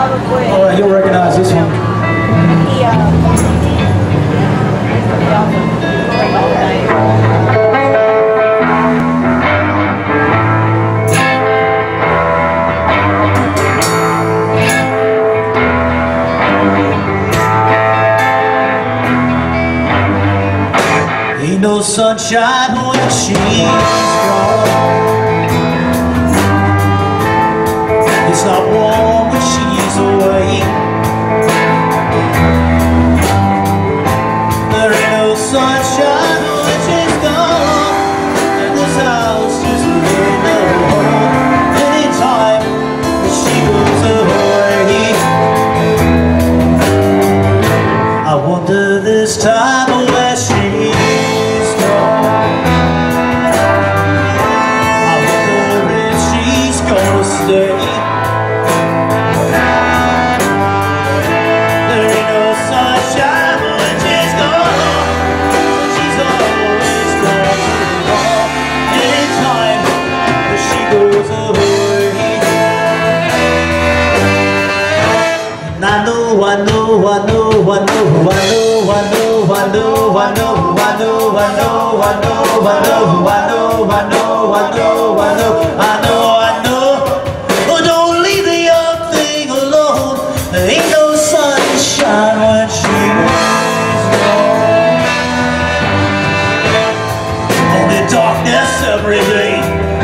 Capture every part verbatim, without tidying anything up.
Alright, you'll recognize this one. Ain't no sunshine when she's gone. It's not warm when she's away. There ain't no sunshine when she's gone, and this house just ain't no home anytime that she goes away. I wonder this time where she's gone. I wonder if she's gonna stay. I know, I know, I know, I know, I know, I know, I know, I know, I know, I know, I know, I know, I know, I know, I know, I know, I know, I know. Oh, don't leave the young thing alone. There ain't no sunshine when she's gone. Only darkness every day.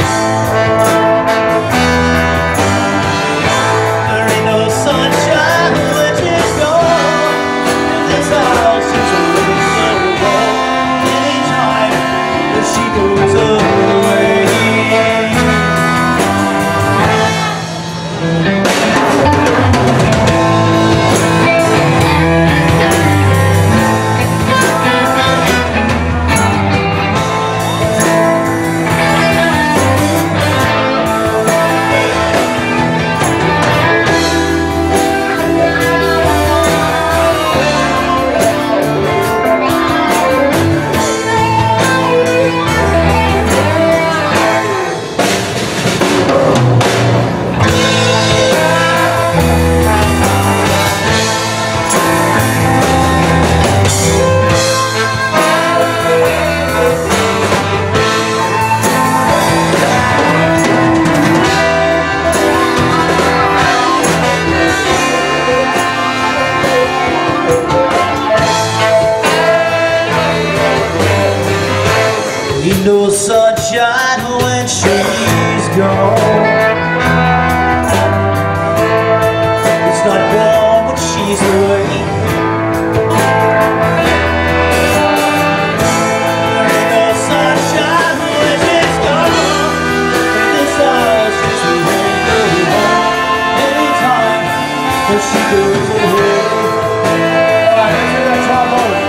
Ain't no sunshine when she's gone. It's not warm when she's away. There ain't no sunshine when she's gone, and this house just ain't no home anytime when she goes away. Alright, let's hear that trombone.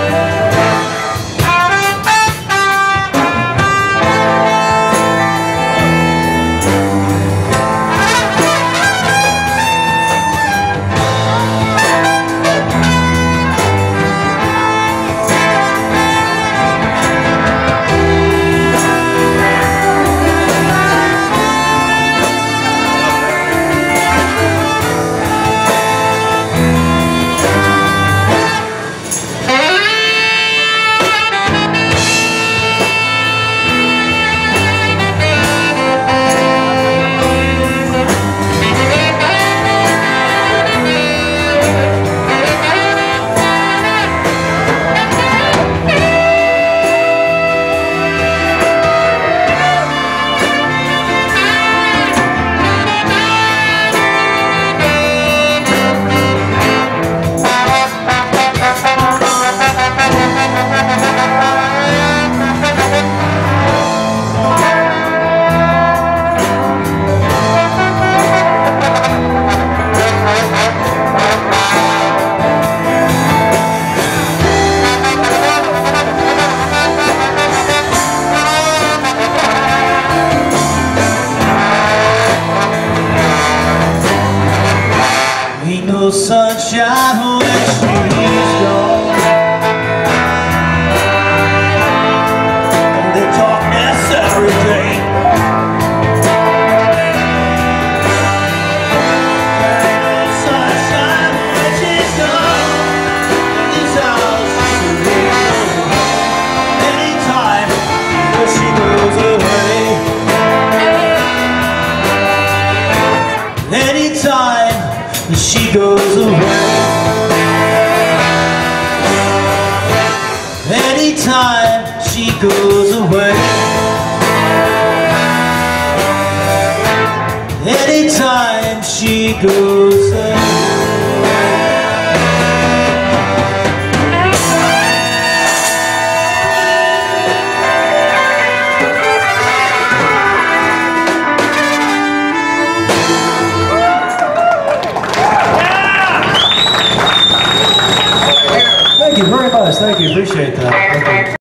No sunshine when she's gone. Only darkness every day. There ain't no sunshine. Anytime she goes away, anytime she goes away, anytime she goes away. Thank you very much. Thank you. Appreciate that. Thank you.